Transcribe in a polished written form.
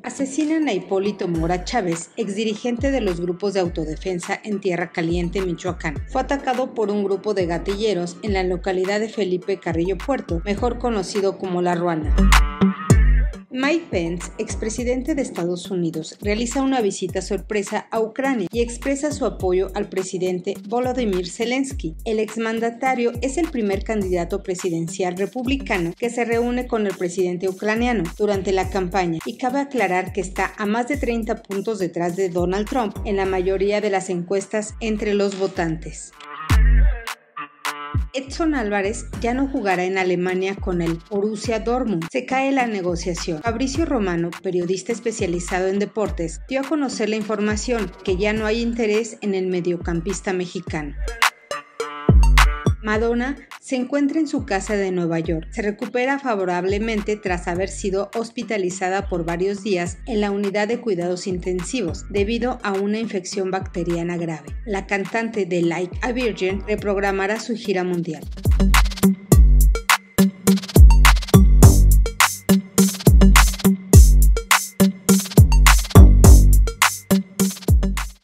Asesinan a Hipólito Mora Chávez, exdirigente de los grupos de autodefensa en Tierra Caliente, Michoacán. Fue atacado por un grupo de gatilleros en la localidad de Felipe Carrillo Puerto, mejor conocido como La Ruana. Mike Pence, expresidente de Estados Unidos, realiza una visita sorpresa a Ucrania y expresa su apoyo al presidente Volodymyr Zelensky. El exmandatario es el primer candidato presidencial republicano que se reúne con el presidente ucraniano durante la campaña, y cabe aclarar que está a más de 30 puntos detrás de Donald Trump en la mayoría de las encuestas entre los votantes. Edson Álvarez ya no jugará en Alemania con el Borussia Dortmund. Se cae la negociación. Fabrizio Romano, periodista especializado en deportes, dio a conocer la información que ya no hay interés en el mediocampista mexicano. Madonna se encuentra en su casa de Nueva York. Se recupera favorablemente tras haber sido hospitalizada por varios días en la unidad de cuidados intensivos debido a una infección bacteriana grave. La cantante de Like a Virgin reprogramará su gira mundial.